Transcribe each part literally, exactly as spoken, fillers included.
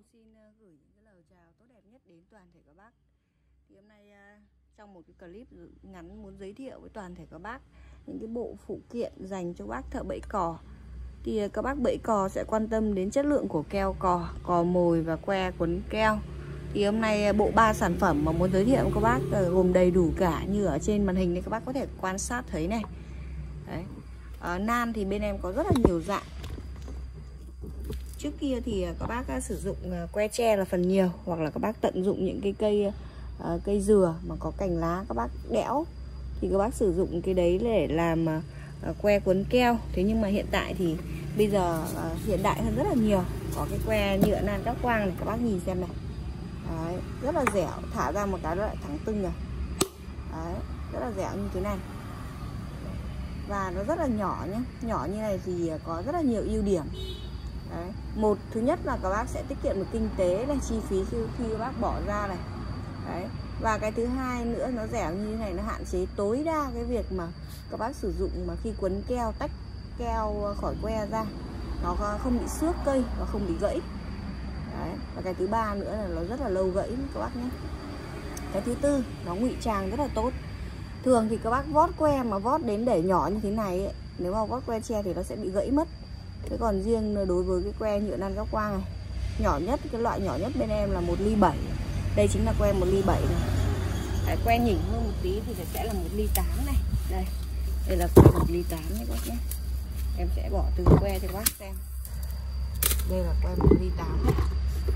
xin gửi những cái lời chào tốt đẹp nhất đến toàn thể các bác. Thì hôm nay trong một cái clip ngắn muốn giới thiệu với toàn thể các bác những cái bộ phụ kiện dành cho bác thợ bẫy cò. Thì các bác bẫy cò sẽ quan tâm đến chất lượng của keo cò, cò mồi và que quấn keo. Thì hôm nay bộ ba sản phẩm mà muốn giới thiệu với các bác gồm đầy đủ cả như ở trên màn hình này, các bác có thể quan sát thấy này. Đấy. À, nan thì bên em có rất là nhiều dạng. Trước kia thì các bác sử dụng que tre là phần nhiều, hoặc là các bác tận dụng những cái cây uh, cây dừa mà có cành lá các bác đẽo thì các bác sử dụng cái đấy để làm uh, que quấn keo. Thế nhưng mà hiện tại thì bây giờ uh, hiện đại hơn rất là nhiều, có cái que nhựa nan cáp quang này, các bác nhìn xem này. Đấy, rất là dẻo, thả ra một cái nó lại thẳng tưng rồi. Đấy, rất là dẻo như thế này. Và nó rất là nhỏ nhé. Nhỏ như này thì có rất là nhiều ưu điểm. Đấy. Một, thứ nhất là các bác sẽ tiết kiệm được kinh tế này, chi phí khi, khi các bác bỏ ra này. Đấy. Và cái thứ hai nữa, nó dẻo như thế này, nó hạn chế tối đa cái việc mà các bác sử dụng mà khi quấn keo, tách keo khỏi que ra, nó không bị xước cây và không bị gãy. Đấy. Và cái thứ ba nữa là nó rất là lâu gãy các bác nhé. Cái thứ tư, nó ngụy trang rất là tốt. Thường thì các bác vót que mà vót đến để nhỏ như thế này ấy, nếu mà vót que tre thì nó sẽ bị gãy mất. Thế còn riêng đối với cái que nhựa nan cáp quang này, nhỏ nhất, cái loại nhỏ nhất bên em là một ly bảy. Đây chính là que một ly bảy này. Đấy, que nhỉnh hơn một tí thì sẽ là một ly tám này. Đây, đây là que một ly tám này các bác nhé. Em sẽ bỏ từ que cho các bác xem. Đây là que một ly tám này.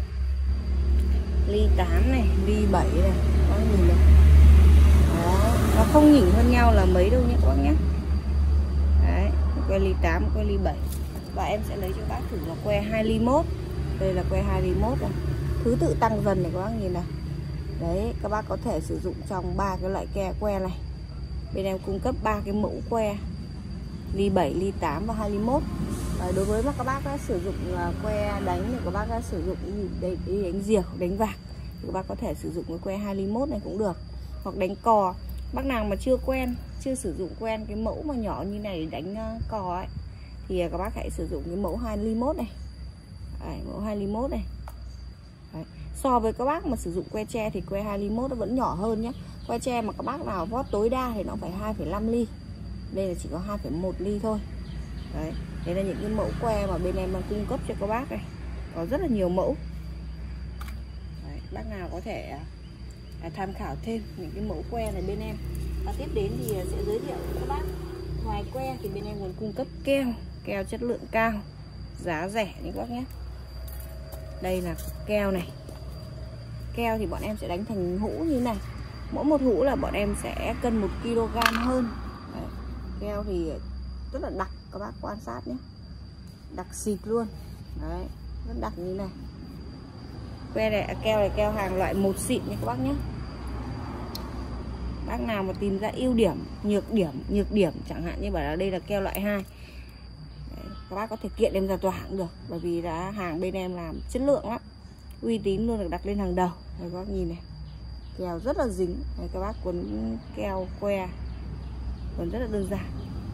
Ly tám này, ly bảy này, các bác nhìn này. Đó, nó không nhỉnh hơn nhau là mấy đâu nhé các bác nhé. Đấy, que ly tám, que ly bảy. Và em sẽ lấy cho bác thử là que hai ly mốt. Đây là que hai ly mốt này. Thứ tự tăng dần này các bác nhìn này. Đấy, các bác có thể sử dụng trong ba cái loại ke que này. Bên em cung cấp ba cái mẫu que, ly bảy, ly tám và hai ly mốt. À, đối với mà các bác đã sử dụng que đánh thì các bác đã sử dụng đi đánh diều, đánh vạc thì các bác có thể sử dụng cái que hai ly mốt này cũng được. Hoặc đánh cò, bác nào mà chưa quen, chưa sử dụng quen cái mẫu mà nhỏ như này để đánh cò ấy thì các bác hãy sử dụng cái mẫu hai ly mốt này. Đấy, mẫu hai ly mốt này. Đấy. So với các bác mà sử dụng que tre thì que hai ly mốt nó vẫn nhỏ hơn nhé. Que tre mà các bác nào vót tối đa thì nó phải hai phẩy năm ly. Đây là chỉ có hai phẩy một ly thôi. Đấy, đây là những cái mẫu que mà bên em đang cung cấp cho các bác này. Có rất là nhiều mẫu. Đấy, bác nào có thể à, tham khảo thêm những cái mẫu que này bên em. Và tiếp đến thì sẽ giới thiệu với các bác, ngoài que thì bên em còn cung cấp keo, keo chất lượng cao, giá rẻ như các bác nhé. Đây là keo này. Keo thì bọn em sẽ đánh thành hũ như này. Mỗi một hũ là bọn em sẽ cân một ki lô gam hơn. Đấy. Keo thì rất là đặc, các bác quan sát nhé. Đặc xịt luôn. Đấy, rất đặc như này. Que này, keo này keo hàng loại một xịn nha các bác nhé. Bác nào mà tìm ra ưu điểm, nhược điểm, nhược điểm chẳng hạn như bảo là đây là keo loại hai. Đấy, các bác có thể kiện đem ra tòa cũng được, bởi vì là hàng bên em làm chất lượng lắm, uy tín luôn, được đặt lên hàng đầu. Đấy, các bác nhìn này, keo rất là dính. Đấy, các bác quấn keo que còn rất là đơn giản,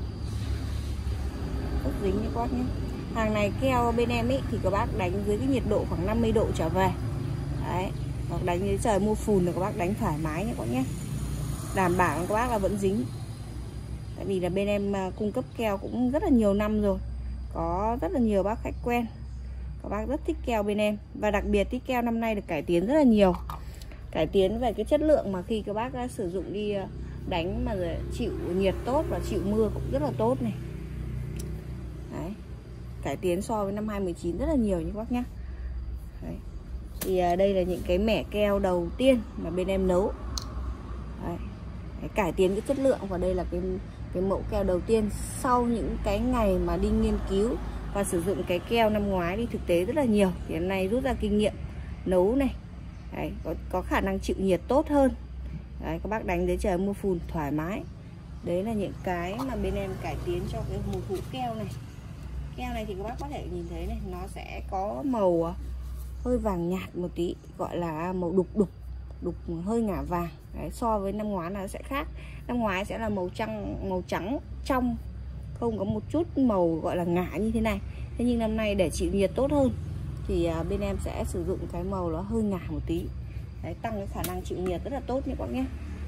rất dính như các bác nhé. Hàng này keo bên em ấy thì các bác đánh dưới cái nhiệt độ khoảng năm mươi độ trở về. Đấy, hoặc đánh dưới trời mưa phùn thì các bác đánh thoải mái nhé các bác nhé, đảm bảo các bác là vẫn dính. Tại vì là bên em cung cấp keo cũng rất là nhiều năm rồi, có rất là nhiều bác khách quen, các bác rất thích keo bên em. Và đặc biệt tí keo năm nay được cải tiến rất là nhiều, cải tiến về cái chất lượng mà khi các bác đã sử dụng đi đánh mà chịu nhiệt tốt và chịu mưa cũng rất là tốt này. Đấy, cải tiến so với năm hai không một chín rất là nhiều như các bác nhé. Đấy. Thì đây là những cái mẻ keo đầu tiên mà bên em nấu. Đấy. Đấy, cải tiến cái chất lượng, và đây là cái cái mẫu keo đầu tiên sau những cái ngày mà đi nghiên cứu và sử dụng cái keo năm ngoái đi thực tế rất là nhiều, thì hôm nay rút ra kinh nghiệm nấu này. Đấy, có, có khả năng chịu nhiệt tốt hơn. Đấy, các bác đánh dưới trời mưa phùn thoải mái. Đấy là những cái mà bên em cải tiến cho cái một hũ keo này. Keo này thì các bác có thể nhìn thấy này, nó sẽ có màu hơi vàng nhạt một tí, gọi là màu đục đục đục hơi ngả vàng. Đấy, so với năm ngoái nó sẽ khác. Năm ngoái sẽ là màu trắng, màu trắng trong, không có một chút màu gọi là ngả như thế này. Thế nhưng năm nay để chịu nhiệt tốt hơn, thì à, bên em sẽ sử dụng cái màu nó hơi ngả một tí. Đấy, tăng cái khả năng chịu nhiệt rất là tốt nha các bác nhé.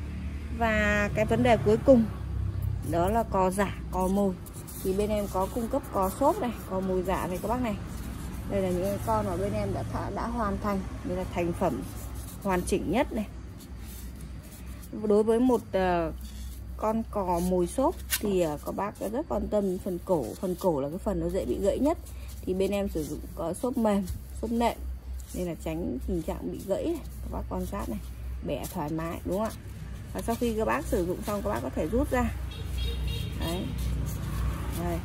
Và cái vấn đề cuối cùng đó là cò giả, cò mồi. Thì bên em có cung cấp cò xốp này, cò mồi giả này các bác này. Đây là những cái con mà bên em đã thả, đã hoàn thành, đây là thành phẩm hoàn chỉnh nhất này. Đối với một uh, con cò mồi xốp thì uh, các bác rất quan tâm phần cổ. Phần cổ là cái phần nó dễ bị gãy nhất. Thì bên em sử dụng có xốp mềm, xốp nệm, nên là tránh tình trạng bị gãy này. Các bác quan sát này, bẻ thoải mái đúng không ạ? Và sau khi các bác sử dụng xong các bác có thể rút ra. Đấy. Đây.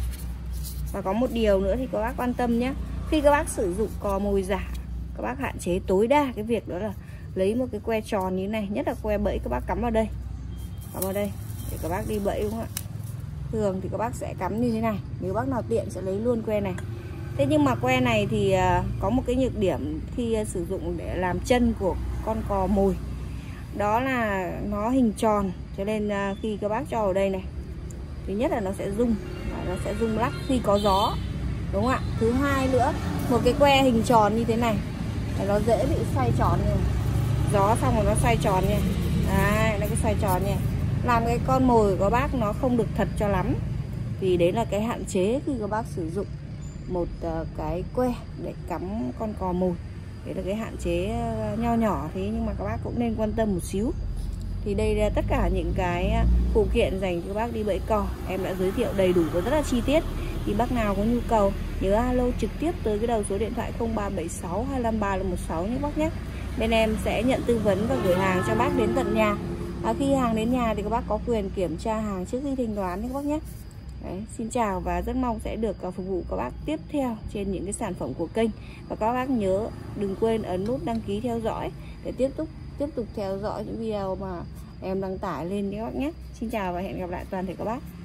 Và có một điều nữa thì các bác quan tâm nhé. Khi các bác sử dụng cò mồi giả, các bác hạn chế tối đa cái việc đó là lấy một cái que tròn như thế này, nhất là que bẫy các bác cắm vào đây. Cắm vào đây để các bác đi bẫy đúng không ạ? Thường thì các bác sẽ cắm như thế này, nếu bác nào tiện sẽ lấy luôn que này. Thế nhưng mà que này thì có một cái nhược điểm khi sử dụng để làm chân của con cò mồi. Đó là nó hình tròn, cho nên khi các bác cho vào đây này, thứ nhất là nó sẽ rung, nó sẽ rung lắc khi có gió, đúng không ạ? Thứ hai nữa, một cái que hình tròn như thế này nó dễ bị xoay tròn này. Gió xong rồi nó xoay tròn nha. Đấy, nó cứ xoay tròn nha, làm cái con mồi của các bác nó không được thật cho lắm. Thì đấy là cái hạn chế khi các bác sử dụng một uh, cái que để cắm con cò mồi. Đấy là cái hạn chế nho nhỏ, thế nhưng mà các bác cũng nên quan tâm một xíu. Thì đây là tất cả những cái phụ kiện dành cho các bác đi bẫy cò, em đã giới thiệu đầy đủ và rất là chi tiết. Thì bác nào có nhu cầu nhớ alo trực tiếp tới cái đầu số điện thoại không ba bảy sáu hai năm ba một sáu nhé bác nhé. Bên em sẽ nhận tư vấn và gửi hàng cho bác đến tận nhà. À, khi hàng đến nhà thì các bác có quyền kiểm tra hàng trước khi thanh toán nhé các bác nhé. Đấy, xin chào và rất mong sẽ được phục vụ các bác tiếp theo trên những cái sản phẩm của kênh. Và các bác nhớ đừng quên ấn nút đăng ký theo dõi để tiếp tục tiếp tục theo dõi những video mà em đăng tải lên nhé các bác nhé. Xin chào và hẹn gặp lại toàn thể các bác.